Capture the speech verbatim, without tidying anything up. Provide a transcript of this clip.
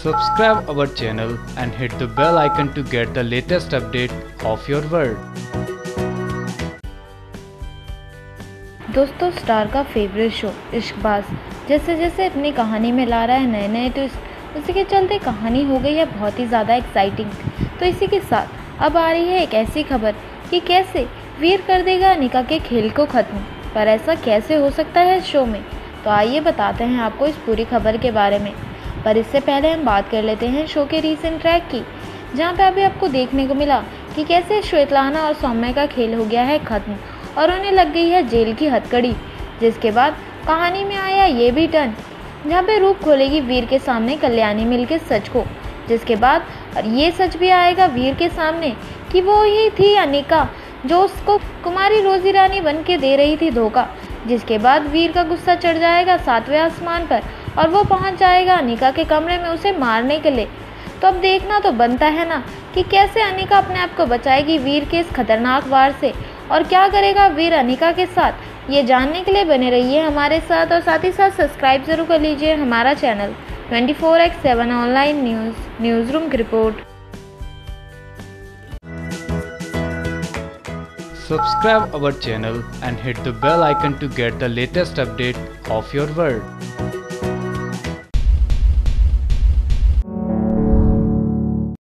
Subscribe our channel and hit the bell icon to get the latest update of your world. दोस्तों, star का favourite show Ishqbaaz जैसे जैसे अपनी कहानी में ला रहा है नए नए ट्विस्ट, उसी के चलते कहानी हो गई है बहुत ही ज़्यादा एक्साइटिंग। तो इसी के साथ अब आ रही है एक ऐसी खबर कि कैसे वीर कर देगा अनिका के खेल को ख़त्म। पर ऐसा कैसे हो सकता है इस शो में, तो आइए बताते हैं आपको इस पूरी खबर के बारे में। पर इससे पहले हम बात कर लेते हैं शो के रीसेंट ट्रैक की, जहाँ पे अभी आपको देखने को मिला कि कैसे श्वेतलाना और सौम्य का खेल हो गया है ख़त्म और उन्हें लग गई है जेल की हथकड़ी। जिसके बाद कहानी में आया ये भी टर्न, जहाँ पे रूप खोलेगी वीर के सामने कल्याणी मिल के सच को। जिसके बाद ये सच भी आएगा वीर के सामने कि वो ही थी अनिका जो उसको कुमारी रोजी रानी बन के दे रही थी धोखा। जिसके बाद वीर का गुस्सा चढ़ जाएगा सातवें आसमान पर और वो पहुंच जाएगा अनिका के कमरे में उसे मारने के लिए। तो अब देखना तो बनता है ना कि कैसे अनिका अपने आप को बचाएगी वीर के इस खतरनाक वार से, और क्या करेगा वीर अनिका के साथ। ये जानने के लिए बने रहिए हमारे साथ, और साथ ही साथ सब्सक्राइब जरूर कर लीजिए हमारा channel twenty four X seven online news newsroom की रिपोर्ट। Subscribe our channel and hit the bell icon to get the latest update of your world.